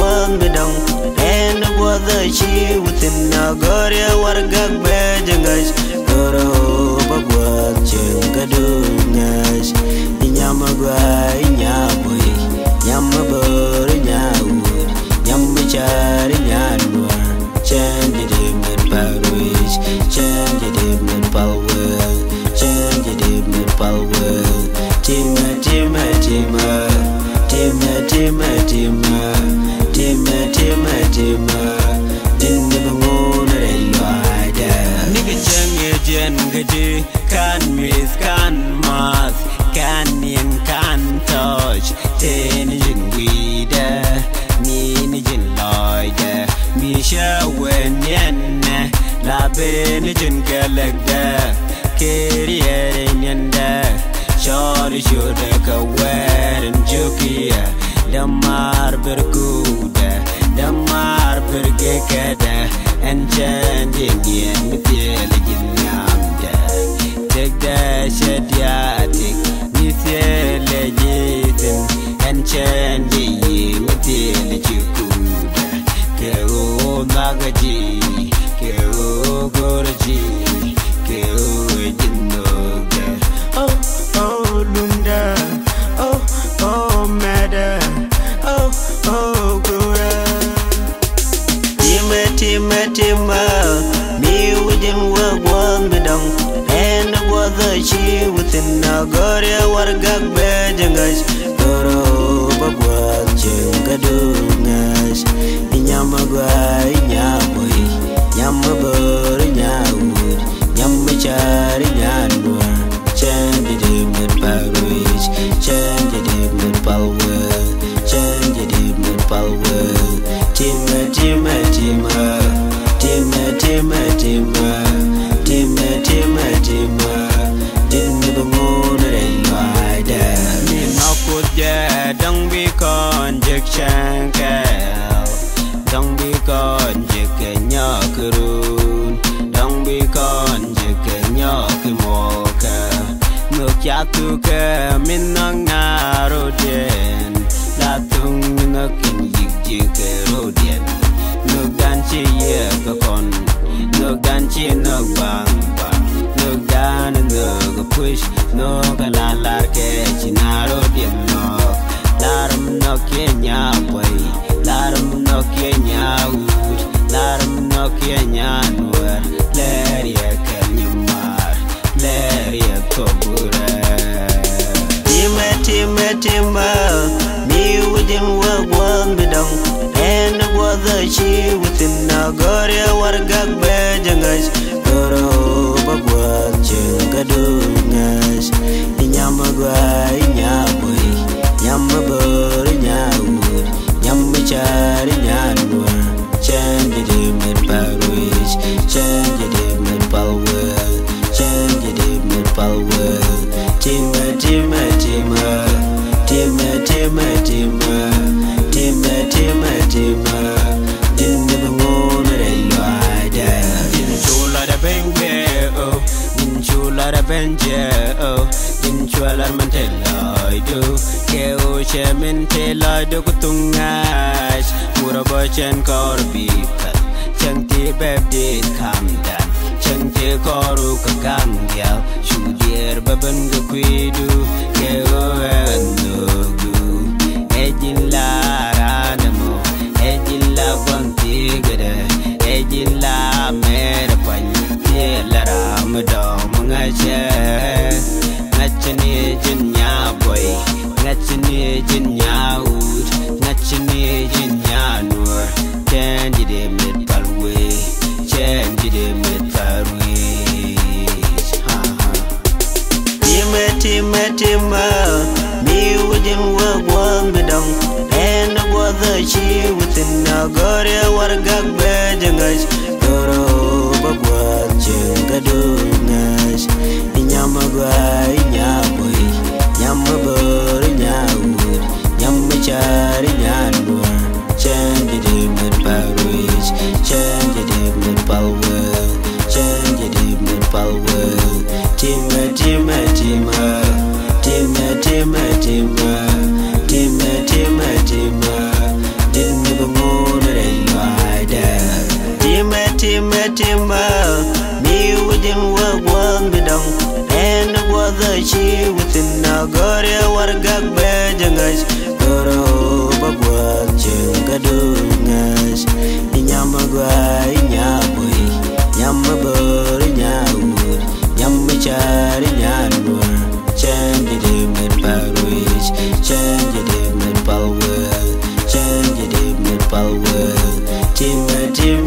one bedong and was the she within a goria wargag bejangas goro bagwat chengadungas inyamagwa inyaboy nyamabor nyawur nyamachari nyanwa change the parwish change the power change the power Tima Tima Tima Tima Tima Tima Tima Tima Tima Dinna bangona rayada Nigga change jengadi can miss can math can yin can touch ten jingwida ni jin loida misha wen yen la ben jin kalagda keriye nyanda Shorty should take a wet and jukia. Damar berkuda, damar bergekada, and chanting in Mithilian Yamda. Take the shadiatic, Mithilian, and chanting Mithilicuda. Kero Magaji, Kero Goraji, Kero Jinoga. Oh, Lunda, oh, Mada, oh, Gura. Tima, me within work one bedong, and was the she within a goria wargag bejangas, Goro, Bagwat, Chengadungas, Inyamagwa, Inyaboy, Yamabor, Nyawur, Yamachari, Yanwa. Change the parwish, change the power, change the power. Tima Tima Tima, Tima Tima Tima, Tima Tima Tima. Dinna bangona rayada. Me no put ya, don't be conjecture, don't be conjecture nyakurun, don't be conjecture nyakumoka. Yatuka minang narodien latung nakin yikjike rodien nuganchi yakakon nuganchi nagbangba nugan nugpush nugalalar ke chinarodien nok larum nokenya boy larum nokenya ud larum nokenya nur leria kenyumar leria kobura Tima, me within work one bedong, and was the she within a goria wargag bejangas, Goro bagwat chengadungas, Inyamagwa inyaboy, Yamabor nyawur, Yamachari nyanwa, change the parwish, change the power, change the power, Tima Tima Tima. Tima Tima Tima, Tima Tima Tima, Dinna bangona rayada. Dinchula da benge oh, dinchula da benje oh, dinchula mantela do, ke o chementela do kutungash, murabachen korbika, chanti bebdit kamdan, chanti koru kakangya, shudir babanga kwidu, ke o Tima, me within work one bedong, and was the she within a goria wargag bejangas, Goro bagwat chengadungas, Inyamagwa inyaboy, Yamabor nyawur, Yamachari nyanwa, change the parwish, change the power, change the power, Tima Tima Tima. Tima Tima Tima, Tima Tima Tima, Dinna tima mi wujin wagwan bidang and gwada shi within nagore wargag bejangas goro bagwat chengadungas nyamagwa nyaboi nyamabor nyawur nyamachari nyanwa change de parwich change de power change de power Tima